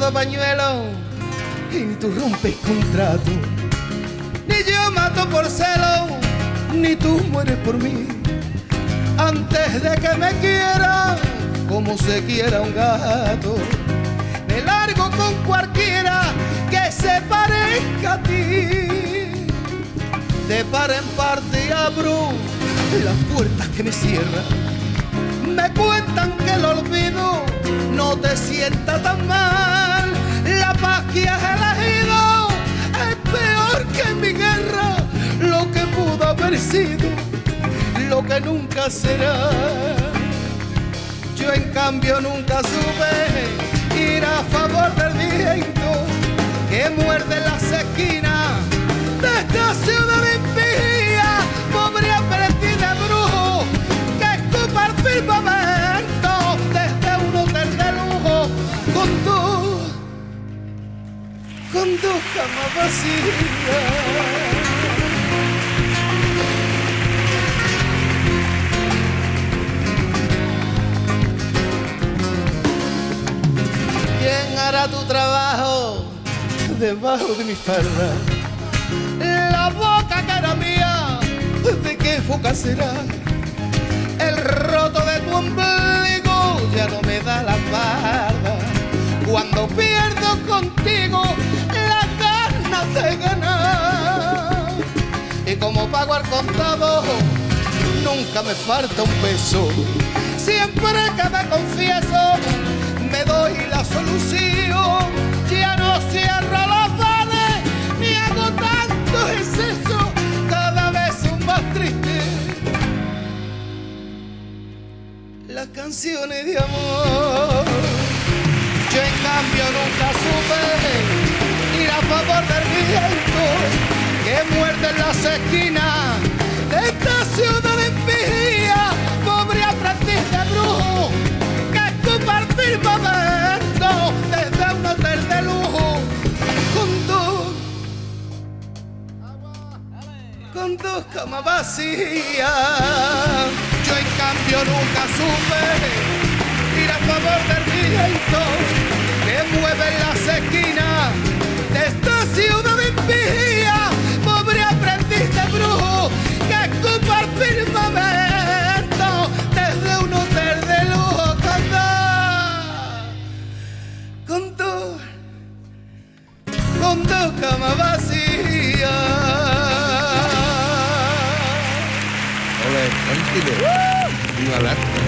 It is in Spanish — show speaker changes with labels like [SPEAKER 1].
[SPEAKER 1] bordo pañuelo y ni tú rompes contrato, ni yo mato por celo, ni tú mueres por mí. Antes de que me quiera como se quiera un gato, me largo con cualquiera que se parezca a ti. De par en parte abro las puertas que me cierran. Me cuentan que el olvido no te sienta tan mal. La paz que has elegido es peor que mi guerra. Lo que pudo haber sido, lo que nunca será. Yo en cambio nunca supe ir a favor del viento que muerde las esquinas de esta ciudad impía. Pobre aprendiz de brujo que escupa el firmamento desde un hotel de lujo con dos camas vacías. ¿Quién hará tu trabajo debajo de mi falda? La boca que era mía, ¿de qué boca será? El roto de tu ombligo ya no me da la espalda. Cuando pierdo contigo las ganas de ganar. Y como pago al contado, nunca me falta un peso. Siempre que me confieso, me doy la solución. Ya no cierro los bares ni hago tanto exceso, cada vez son más tristes las canciones de amor. Yo en cambio nunca supe ir a favor del viento que muerde en las esquinas de esta ciudad impía. Pobre aprendiz de brujo que escupa el firmamento desde un hotel de lujo con dos camas vacías. Yo en cambio nunca supe ir a favor del viento que mueve en las esquinas de esta ciudad impía. Pobre aprendiz de brujo que escupa el firmamento desde un hotel de lujo con dos camas vacías.
[SPEAKER 2] Olé, tranquilo. Viva la